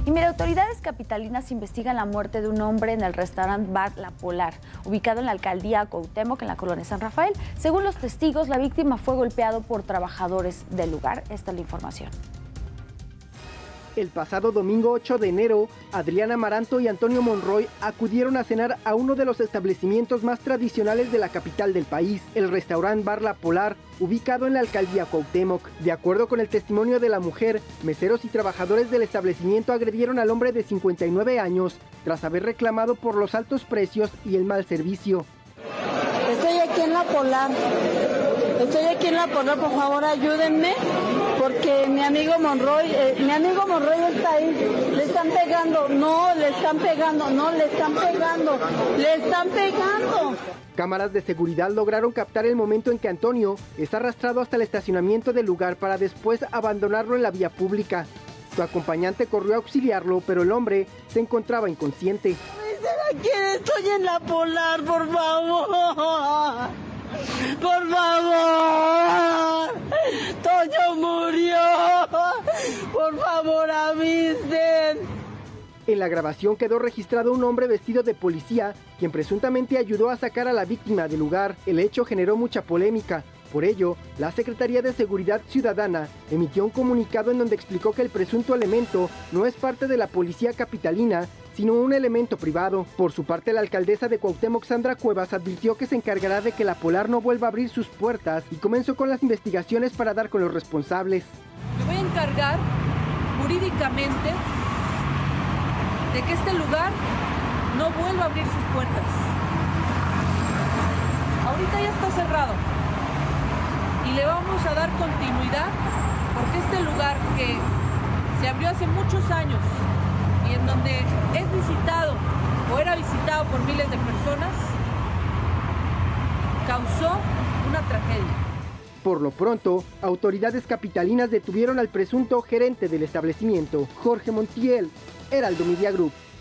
Y mira, autoridades capitalinas investigan la muerte de un hombre en el restaurante Bar La Polar, ubicado en la alcaldía Cuauhtémoc, en la colonia San Rafael. Según los testigos, la víctima fue golpeado por trabajadores del lugar. Esta es la información. El pasado domingo 8 de enero, Adriana Amaranto y Antonio Monroy acudieron a cenar a uno de los establecimientos más tradicionales de la capital del país, el restaurante Bar La Polar, ubicado en la alcaldía Cuauhtémoc. De acuerdo con el testimonio de la mujer, meseros y trabajadores del establecimiento agredieron al hombre de 59 años tras haber reclamado por los altos precios y el mal servicio. Estoy aquí en La Polar, por favor ayúdenme, porque mi amigo Monroy está ahí, le están pegando, le están pegando. Cámaras de seguridad lograron captar el momento en que Antonio es arrastrado hasta el estacionamiento del lugar para después abandonarlo en la vía pública. Su acompañante corrió a auxiliarlo, pero el hombre se encontraba inconsciente. Aquí estoy en La Polar, por favor. Por favor. Toño murió. Por favor, avisen. En la grabación quedó registrado un hombre vestido de policía, quien presuntamente ayudó a sacar a la víctima del lugar. El hecho generó mucha polémica. Por ello, la Secretaría de Seguridad Ciudadana emitió un comunicado en donde explicó que el presunto elemento no es parte de la policía capitalina, sino un elemento privado. Por su parte, la alcaldesa de Cuauhtémoc, Sandra Cuevas, advirtió que se encargará de que La Polar no vuelva a abrir sus puertas y comenzó con las investigaciones para dar con los responsables. Me voy a encargar jurídicamente de que este lugar no vuelva a abrir sus puertas. Ahorita ya está cerrado y le vamos a dar continuidad porque este lugar que se abrió hace muchos años y en donde es visitado o era visitado por miles de personas, causó una tragedia. Por lo pronto, autoridades capitalinas detuvieron al presunto gerente del establecimiento, Jorge Montiel, Heraldo Media Group.